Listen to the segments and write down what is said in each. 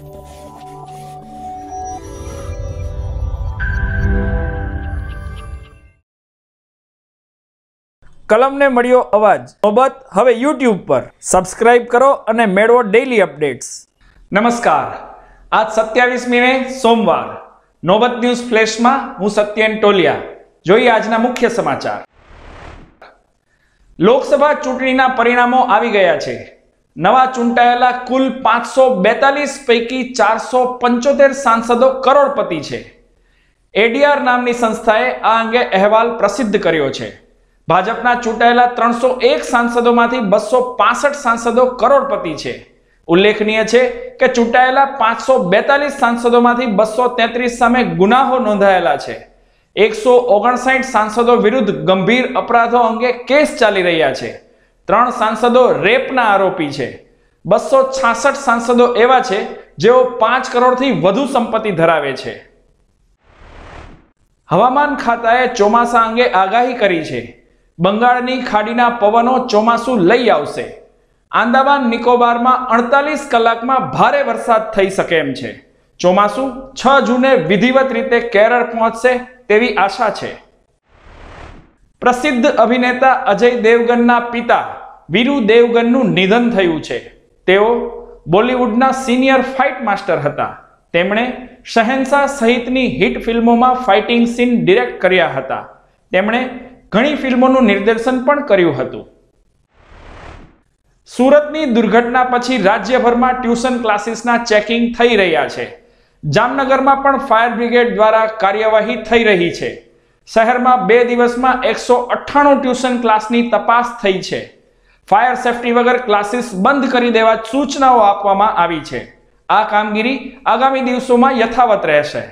કલમને મળ્યો અવાજ નોબત હવે YouTube પર સબસ્ક્રાઇબ કરો અને મેળવો ડેઇલી અપડેટ્સ। નમસ્કાર, આજ 27મી મે સોમવાર નોબત ન્યૂઝ ફ્લેશમાં હું સત્યેન ટોલિયા। જોઈએ આજના મુખ્ય સમાચાર। લોકસભા ચૂંટણીના પરિણામો આવી ગયા છે। નવા ચૂંટાયેલા કુલ 542 પૈકી 475 સાંસદો કરોડપતિ છે। એડીઆર નામની સંસ્થાએ આ અંગે અહેવાલ પ્રસિદ્ધ કર્યો છે। ભાજપના ચૂંટાયેલા 301 સાંસદોમાંથી 265 સાંસદો કરોડપતિ છે। ઉલ્લેખનીય છે કે ચૂંટાયેલા 542 સાંસદોમાંથી 233 સામે ગુનાહો નોંધાયેલા છે। 159 સાંસદો વિરુદ્ધ ગંભીર અપરાધો અંગે કેસ ચાલી રહ્યા છે। 3 સાંસદો રેપના આરોપી છે। 266 સાંસદો એવા છે જેઓ 5 કરોડથી વધુ સંપત્તિ ધરાવે છે। હવામાન ખાતાએ ચોમાસા અંગે આગાહી કરી છે। બંગાળની ખાડીના પવનો ચોમાસું લઈ આવશે। આંદામાન નિકોબારમાં 48 કલાકમાં ભારે વરસાદ થઈ શકે એમ છે। ચોમાસું 6 જૂને વિધિવત રીતે કેરળ પહોંચશે તેવી આશા છે। પ્રસિદ્ધ અભિનેતા અજય દેવગનના પિતા વીરુ દેવગનનું નિધન થયું છે। તેઓ બોલિવૂડના સિનિયર ફાઇટ માસ્ટર હતા। તેમણે શહેનશાહ સહિતની હિટ ફિલ્મોમાં ફાઇટિંગ સીન ડિરેક્ટ કર્યા હતા। તેમણે ઘણી ફિલ્મોનું નિર્દેશન પણ કર્યું હતું। સુરતની દુર્ઘટના પછી રાજ્યભરમાં ટ્યુશન ક્લાસીસના ચેકિંગ થઈ રહ્યા છે। જામનગરમાં પણ ફાયર બ્રિગેડ દ્વારા કાર્યવાહી થઈ રહી છે। શહેરમાં 2 દિવસમાં 198 ટ્યુશન ક્લાસની તપાસ થઈ છે। ફાયર સેફટી વગર ક્લાસીસ બંધ કરી દેવા સૂચનાઓ આપવામાં આવી છે। આ કામગીરી આગામી દિવસોમાં યથાવત રહેશે।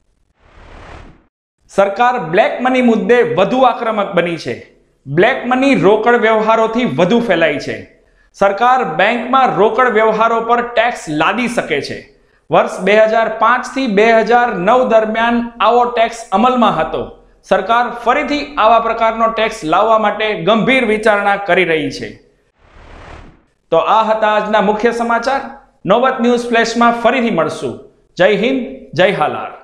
સરકાર બ્લેક મની મુદ્દે વધુ આક્રમક બની છે। બ્લેક મની રોકડ વ્યવહારોથી વધુ ફેલાઈ છે। સરકાર બેંકમાં રોકડ વ્યવહારો પર ટેક્સ લાદી શકે છે। વર્ષ 2005 થી 2009 દરમિયાન આવો ટેક્સ અમલમાં હતો। સરકાર ફરીથી આવા પ્રકારનો ટેક્સ લાવવા માટે ગંભીર વિચારણા કરી રહી છે। તો આ હતા આજના મુખ્ય સમાચાર। નોબત ન્યૂઝ ફ્લેશમાં ફરીથી મળશું। જય હિન્દ, જય હાલાર।